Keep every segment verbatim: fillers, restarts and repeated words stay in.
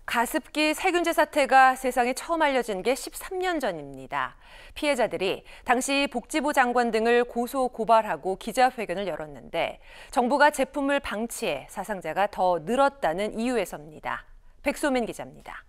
가습기 살균제 사태가 세상에 처음 알려진 게 십삼 년 전입니다. 피해자들이 당시 복지부 장관 등을 고소 고발하고 기자회견을 열었는데 정부가 제품을 방치해 사상자가 더 늘었다는 이유에서입니다. 백소민 기자입니다.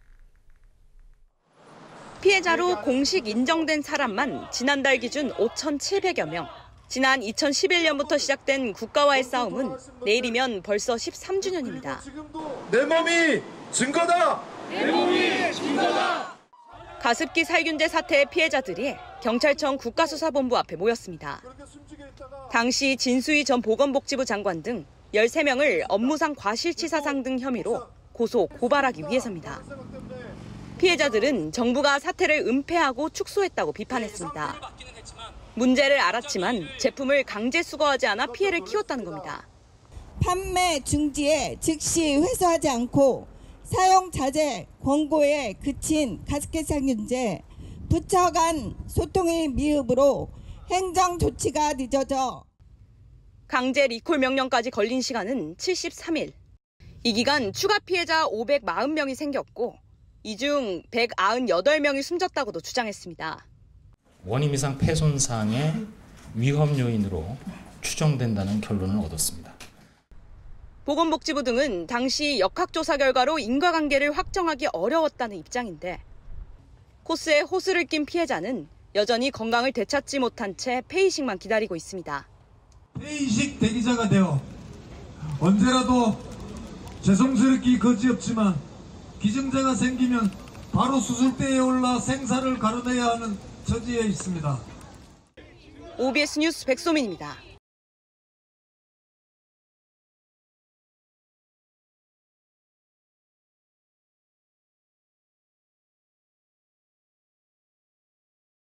피해자로 공식 인정된 사람만 지난달 기준 오천칠백여 명. 지난 이천십일 년부터 시작된 국가와의 싸움은 내일이면 벌써 십삼 주년입니다. 내 몸이 증거다! 내 몸이 증거다! 가습기 살균제 사태의 피해자들이 경찰청 국가수사본부 앞에 모였습니다. 당시 진수희 전 보건복지부 장관 등 열세 명을 업무상 과실치사상 등 혐의로 고소, 고발하기 위해서입니다. 피해자들은 정부가 사태를 은폐하고 축소했다고 비판했습니다. 문제를 알았지만 제품을 강제 수거하지 않아 피해를 키웠다는 겁니다. 판매 중지에 즉시 회수하지 않고 사용 자제 권고에 그친 가습기 살균제, 부처 간 소통의 미흡으로 행정 조치가 늦어져 강제 리콜 명령까지 걸린 시간은 칠십삼 일. 이 기간 추가 피해자 오백사십 명이 생겼고 이 중 백구십팔 명이 숨졌다고도 주장했습니다. 원인 이상 폐손상의 위험 요인으로 추정된다는 결론을 얻었습니다. 보건복지부 등은 당시 역학조사 결과로 인과관계를 확정하기 어려웠다는 입장인데 코스에 호스를 낀 피해자는 여전히 건강을 되찾지 못한 채 폐이식만 기다리고 있습니다. 폐이식 대기자가 되어 언제라도 죄송스럽기 거지없지만 기증자가 생기면 바로 수술대에 올라 생사를 가려내야 하는 처지에 있습니다. 오비에스 뉴스 백소민입니다.